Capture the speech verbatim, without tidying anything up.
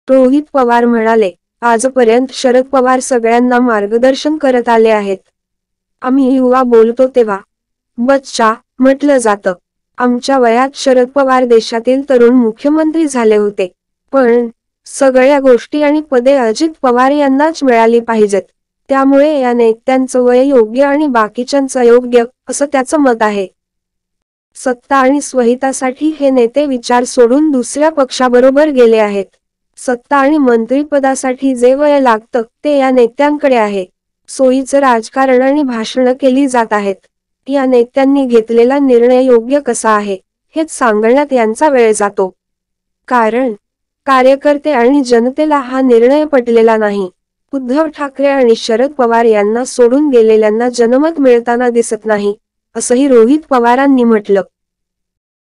रोहित पवार म्हणाले, आजपर्यंत शरद पवार सगळ्यांना मार्गदर्शन करत आले आहेत. आम्ही युवा बोलतो तेव्हा बच्चा म्हटलं जातं. आमच्या वयात शरद पवार देशातील तरुण मुख्यमंत्री झाले होते. पण सगळ्या गोष्टी आणि पदे अजित पवार यांनाच मिळाली पाहिजेत. त्यामुळे या नेत्यांचं वय योग्य आणि बाकीच्यांचं अयोग्य, असं त्याचं मत आहे. सत्ता आणि स्वहितासाठी हे नेते विचार सोडून दुसऱ्या पक्षाबरोबर गेले आहेत. सत्ता आणि मंत्रिपदासाठी जे वय लागतं ते या नेत्यांकडे आहे. सोयीचं राजकारण आणि भाषणं केली जात आहेत. या नेत्यांनी घेतलेला निर्णय योग्य कसा आहे हेच सांगण्यात यांचा वेळ जातो. कारण कार्यकर्ते आणि जनतेला हा निर्णय पटलेला नाही. उद्धव ठाकरे आणि शरद पवार यांना सोडून गेलेल्यांना जनमत मिळताना दिसत नाही, असंही रोहित पवारांनी म्हटलं.